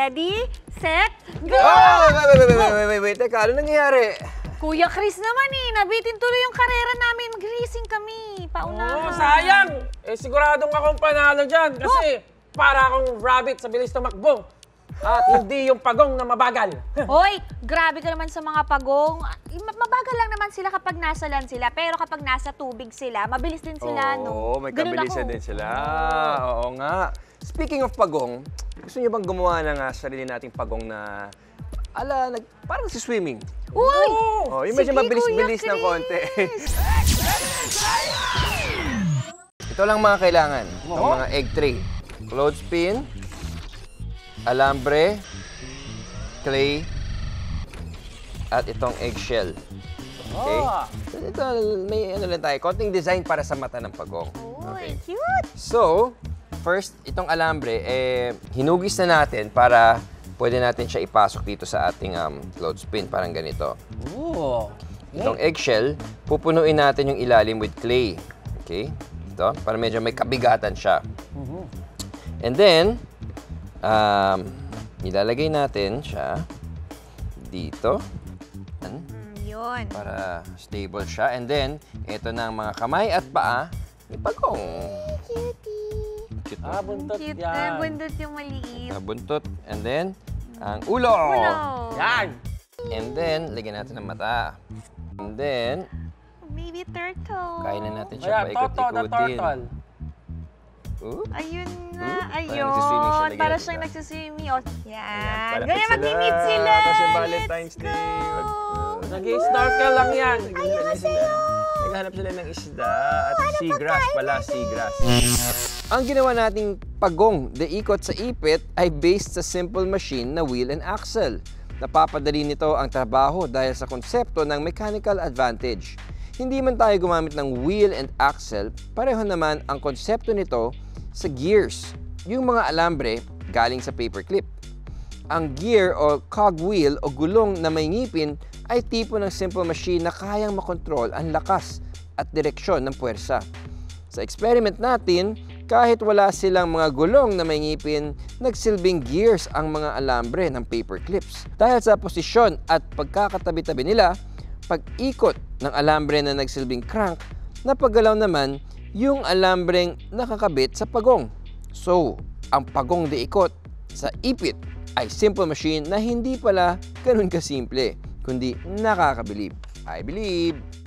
Ready, set, go! Wait. Teka, ano nangyayari? Kuya Chris naman nabitin tuloy yung karera namin. Mag-racing kami. Paunahan. Oo, sayang. Siguradong akong panalo dyan kasi para akong rabbit sa bilis tumakbo. At hindi yung pagong na mabagal. Hoy, grabe ka naman sa mga pagong. Mabagal lang naman sila kapag nasa land sila. Pero kapag nasa tubig sila, mabilis din sila, no? Oo, may kabilisan din sila. Oo nga. Speaking of pagong, gusto niyo bang gumawa ng sarili nating pagong na parang si swimming? Uy! Oh, yung medyo mabilis-bilis ng konti. Ito lang mga kailangan. Itong mga egg tray. Clothespin, alambre, clay, at itong eggshell. Okay? Ito, may ano lang tayo, konting design para sa mata ng pagong. Uy, cute! So, first, itong alambre, hinugis na natin para pwede natin siya ipasok dito sa ating clothespin, parang ganito. Itong eggshell, pupunuin natin yung ilalim with clay. Okay? Ito, para medyo may kabigatan siya. And then, ilalagay natin siya dito. Yun. Para stable siya. And then, ito na ang mga kamay at paa ni pagong. Cutie. Buntot Cute yan. na, bundot yung maliit. Buntot. And then, ang ulo. Yan. And then, lagyan natin ng mata. And then, Baby turtle. kain na natin siya paikot-ikutin. Ayun na, Parang nagsiswimming siya, ayun. Para lagyan siyang natin. nagsiswimming. O, yan. Palapit Ganyan sila. mag-meet sila. Kasi Valentine's Day. Nag-snorkel lang yan. Naghahanap sila ng isda at seagrass pala, seagrass. Ang ginawa nating pagong de ikot sa ipit ay based sa simple machine na wheel and axle. Napapadali nito ang trabaho dahil sa konsepto ng mechanical advantage. Hindi man tayo gumamit ng wheel and axle, pareho naman ang konsepto nito sa gears. Yung mga alambre galing sa paperclip. Ang gear o cogwheel o gulong na may ngipin ay tipo ng simple machine na kayang makontrol ang lakas at direksyon ng puwersa. Sa experiment natin, kahit wala silang mga gulong na may ngipin, nagsilbing gears ang mga alambre ng paperclips. Dahil sa posisyon at pagkakatabi-tabi nila, pag-ikot ng alambre na nagsilbing crank, napagalaw naman yung alambreng nakakabit sa pagong. So, ang pagong de ikot sa ipit ay simple machine na hindi pala ganun kasimple, kundi nakakabilib. I believe!